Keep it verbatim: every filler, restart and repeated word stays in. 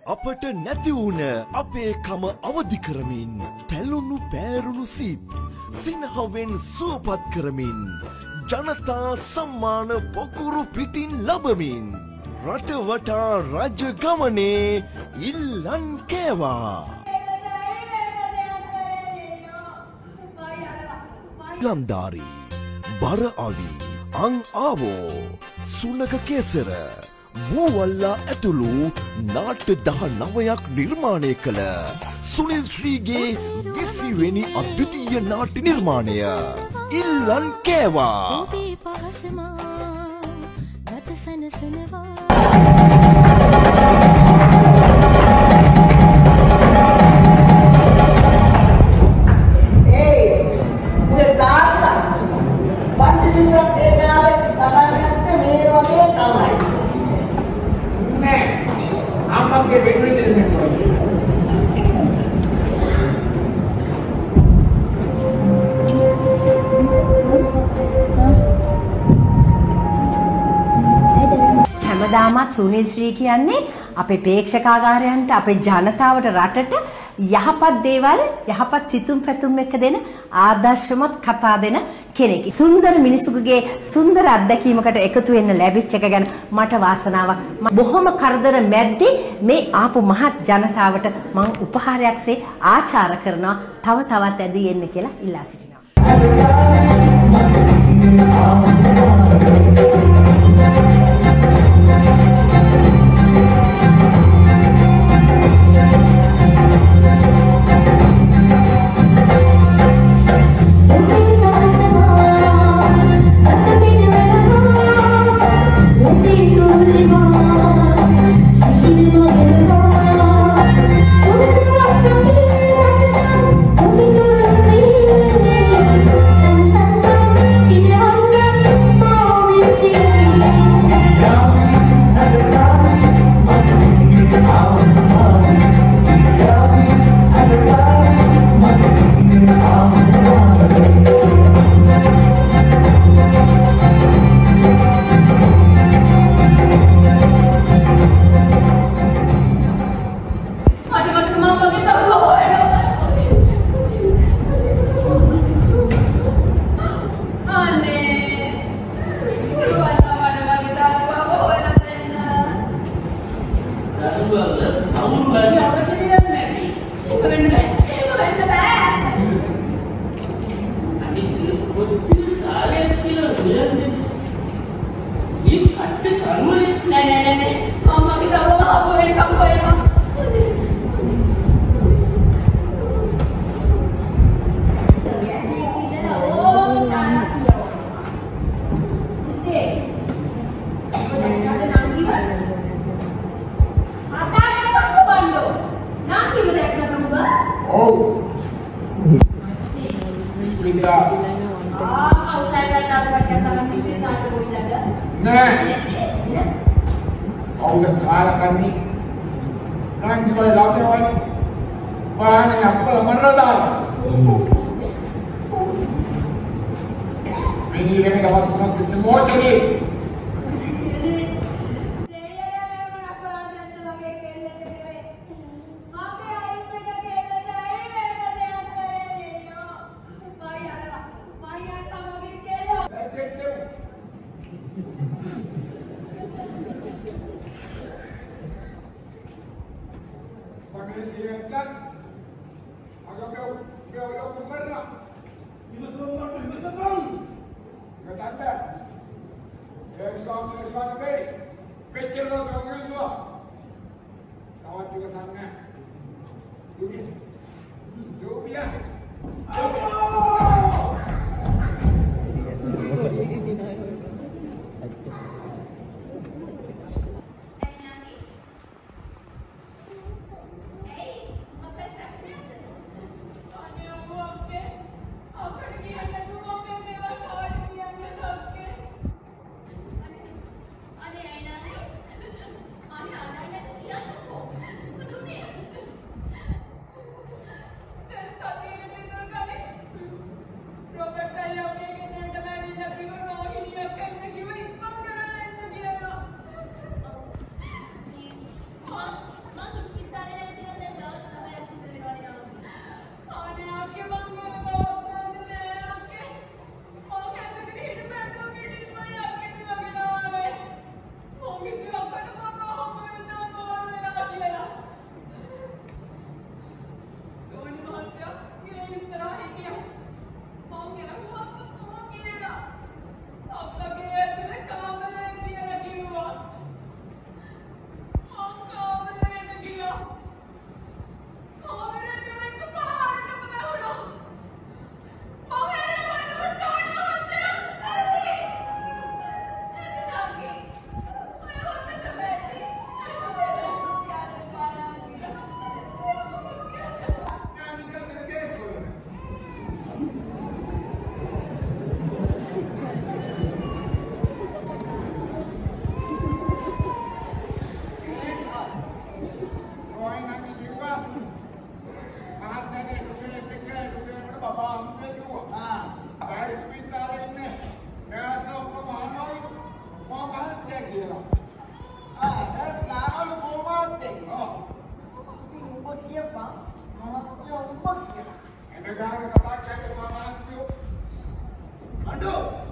අපට නැති වුණ අපේ කම අවදි කරමින් තැලුණු පෑරුණු සිත් සිනහවෙන් සුවපත් කරමින් ජනතා සම්මාන පොකුරු පිටින් ලබමින් රට වටා රජ ගමනේ ඉල්ලන් කෑවා. ලම්දාරි බර අවි අං ආවෝ සුනක කේසර මූවල්ලා ඇතුළු නාට්‍ය දහ නවයක් නිර්මාණය කළ සුනිල් ශ්‍රීගේ විසිවෙනි අද්විතීය නාට්‍ය නිර්මාණය ඉල්ලන් කෑවා. හැමදාමත් සුනිල් ශ්‍රී කියන්නේ අපේ ප්‍රේක්ෂකාගාරයන්ට අපේ ජනතාවට රටට යහපත් දේවල් යහපත් සිතුම් පැතුම් එක දෙන ආදර්ශමත් කතා දෙන කෙනෙක්. සුන්දර මිනිසුකගේ සුන්දර අත්දැකීමකට එකතු වෙන්න ලැබිච්ච එක ගැන මට වාසනාවක්. බොහොම කරදර මැද්දේ මේ ආපු මහත් ජනතාවට මම උපහාරයක්සේ ආචාර කරනවා. තව තවත් ඇදී එන්න කියලා ඉල්ලා සිටිනවා. අනේ කියන්නේ. ඔව්. ඉතින් උඹ කියපන් මහත්තයා උඹ කියලා. එනගාන කතා කියන්නේ මම අන්තිෝ. අඬෝ